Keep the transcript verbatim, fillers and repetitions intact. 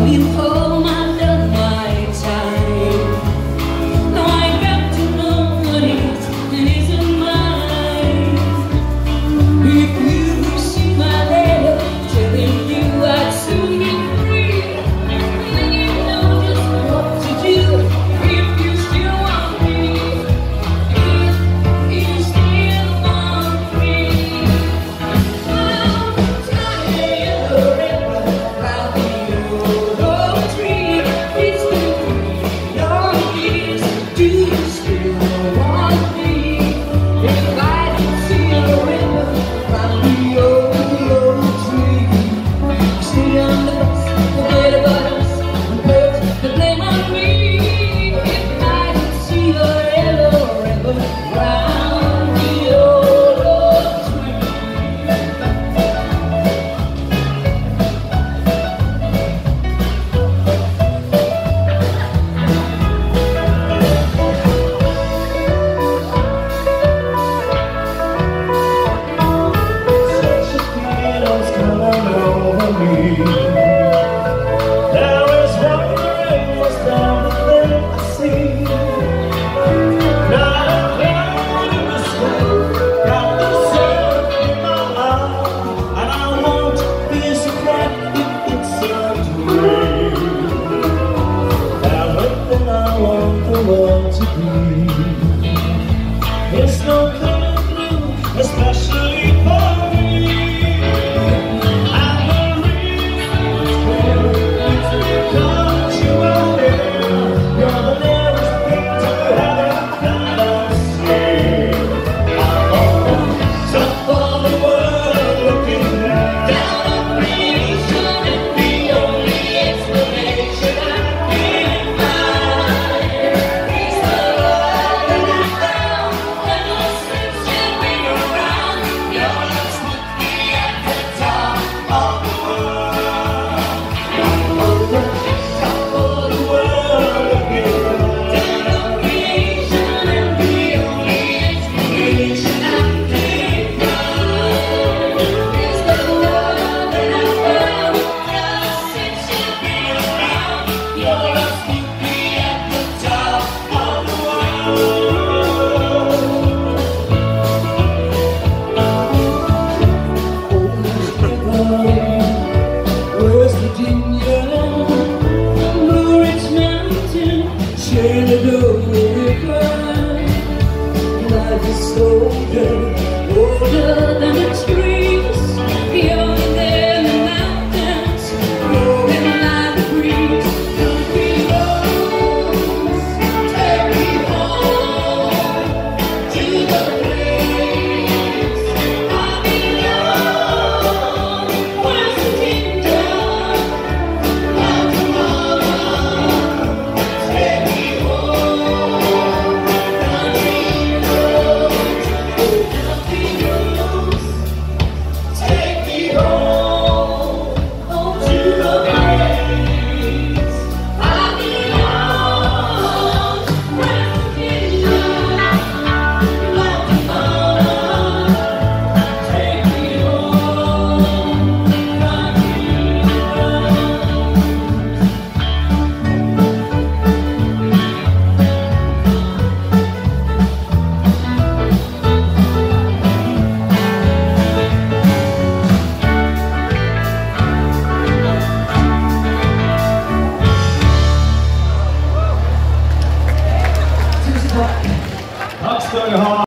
coming home, I've done my time. Now I got to know what is and isn't mine. If you receive my letter telling you I'd soon be free, then you know just what to do. If you still want me, if you still want me, I'll tell you forever about the old oak tree. It's been three long years. Do you still want me? If I didn't see a river from the old oak tree, sit on the bus, forget about us, and put the blame on me. If I didn't see a yellow river round the old oak tree. Such a feeling's coming over me. There is wondering what's down the thing I see. Not a cloud in the sky, got the sun in my eye, and I won't be surprised if it turns to rain. Everything I want the world to be, it's no coming through, especially for me. And the reason is clear, it's because you are here. You're the nearest thing to heaven that I've seen. I'm on top of the world looking down on creation, and the only explanation I can find is the love that I found. Ever since you've been around, your love's put me at the top of the world. I'm on the top of the world looking down on creation, and the only explanation I can find is the love that I found. Ever since you've been around, your love's put me at the top of the world. West Virginia, Blue Ridge Mountain, Shenandoah River. Life is older, older than the trees, younger than the mountains, growing like the breeze. Country roads, take me home to the place I belong. West Virginia, Mountain Mama, take me home. Country roads, country roads, take me home, home to the place I belong. West Virginia, Mountain Mama, take me home. Country roads. Takk skal dere ha.